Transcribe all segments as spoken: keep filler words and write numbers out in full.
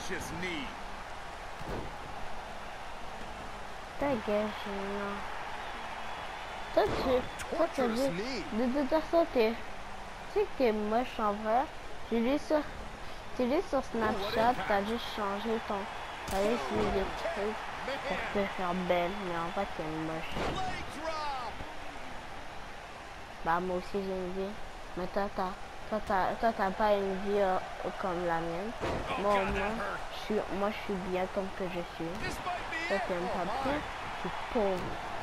vicious knee. Dégage, non. Toi, tu... Toi, t'as vu... De toute façon, t'es... Tu sais que t'es moche en vrai. J'ai lu sur... Tu lis sur Snapchat, t'as juste changé ton... T'as juste mis des trucs pour te faire belle, mais en fait, t'es moche. Bah, moi aussi, j'ai une vie. Mais toi, t'as... Toi, t'as, toi, t'as pas une vie euh, comme la mienne. Moi, au moins, je suis, moi, je suis bien comme que je suis. Toi, t'aimes pas bien. Je suis pauvre.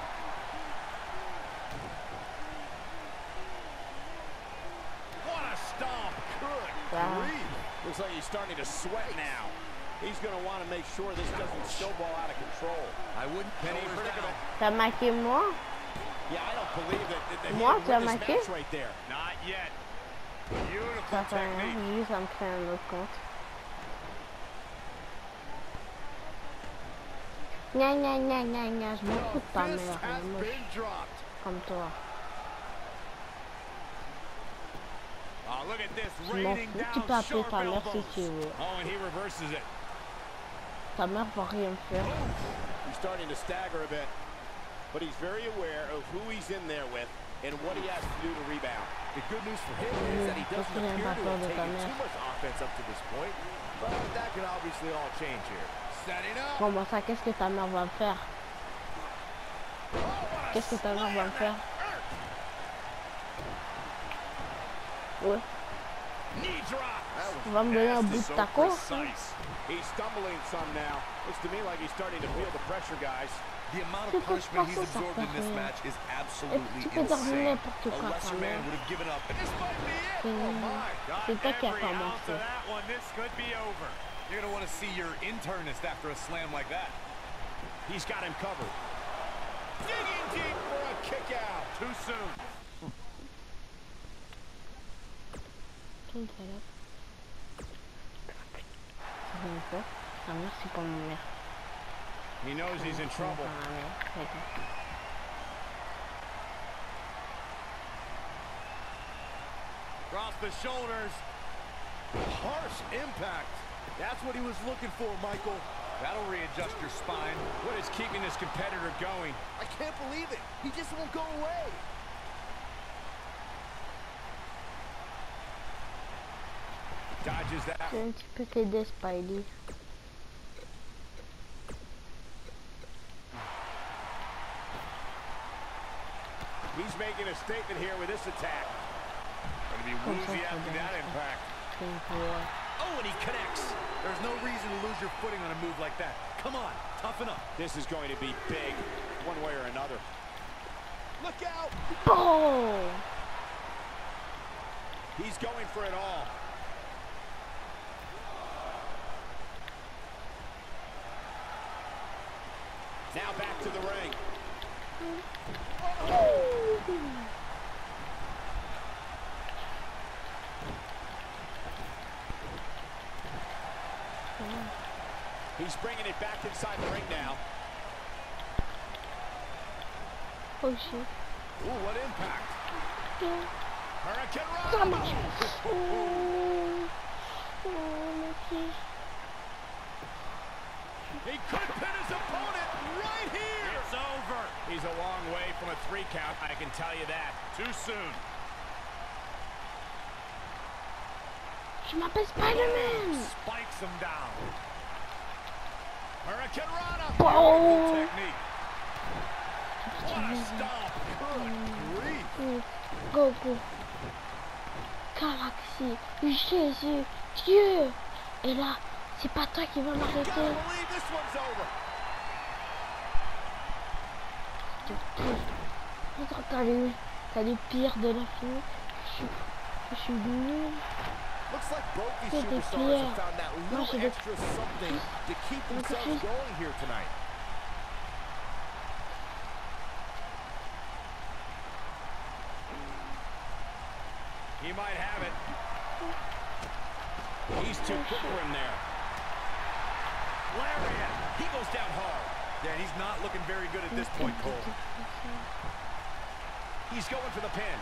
Wow. Looks like he's starting to sweat now. He's going to want to make sure this doesn't snowball out of control. I wouldn't penny predicament. T'as maqué moi? Yeah, I don't believe that. that Moi, tu as maqué? Right there. Not yet. Beautiful Ça fait technique. rien, juste ça me crée un autre compte. Gna gna gna gna gna, je m'en fous de ta mère, elle est moche. Comme toi. Oh, look at this, Je m'en fous, tu peux appeler ta mère si tu veux. Oh, and he reverses it. Ta mère va rien faire. He's starting to stagger a bit, but he's very aware of who he's in there with and what he has to do to rebound. The good news for him is that he doesn't appear to have taken too much offense up to this point, but that can obviously all change here. Setting up. Bon, bah ça, qu'est-ce que ta mère va me faire? Qu'est-ce que ta mère va me faire? Ouais. Tu vas me donner un bout de taco? He's stumbling some now. Looks to me like he's starting to feel the pressure, guys. The amount of punishment he's absorbed in this match is absolutely insane. A lesser man would have given up. This might be it. Oh my God. Every ounce of that one, this could be over. You're going to want to see your internist after a slam like that. He's got him covered. Digging deep for a kick out. Too soon. He knows he's in trouble. Across the shoulders. Harsh impact. That's what he was looking for, Michael. That'll readjust your spine. What is keeping this competitor going? I can't believe it. He just won't go away. Dodges that. Je vais un petit peu t'aider, Spidey. He's making a statement here with this attack. Going to be woozy after that impact. Oh, and he connects. There's no reason to lose your footing on a move like that. Come on, toughen up. This is going to be big, one way or another. Look out! Oh! He's going for it all. Now back to the ring. He's bringing it back inside the ring now. Oh shit. Ooh, what impact. Yeah. Hurricane Rana. Oh, oh, merci. He could pin his opponent right here. It's over. He's a long way from a three count, I can tell you that. Too soon. Je m'appelle Spider-Man. Spikes him down. Hurricane Rana. Oh. Technique. What a stomp. Good grief. Go, go. Galaxy. Jésus. Dieu. Et là, c'est pas toi qui vas m'arrêter. T'as les, t'as les pires de la fin. Je suis, je suis nul. C'est des pires. Moi j'ai des... He might have it. He's too quick for him there. Lariat. He goes down hard. Yeah, he's not looking very good at this point, Cole. He's going for the pin.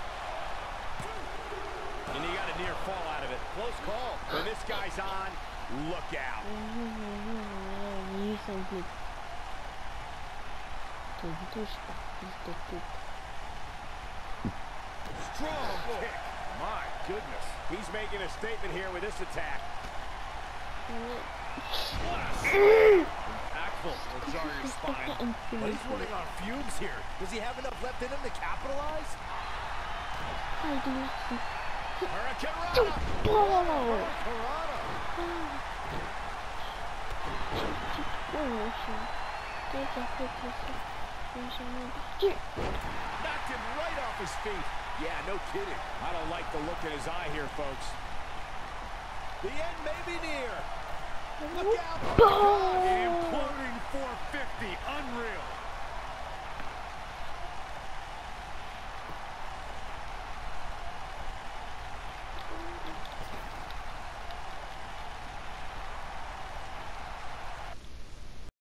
And he got a near fall out of it. Close call. When this guy's on, Look out. Ils sont bleus. Tu ne touches pas, fils de pute. Strong kick. My goodness. He's making a statement here with this attack. Impactful. Will jar your spine. But he's running on fumes here. Does he have enough left in him to capitalize? I do not see. Hurricane Rana. Oh! Knocked him right off his feet. Yeah, no kidding. I don't like the look in his eye here, folks. The end may be near. Look out. Oh! Imploding four fifty. Unreal.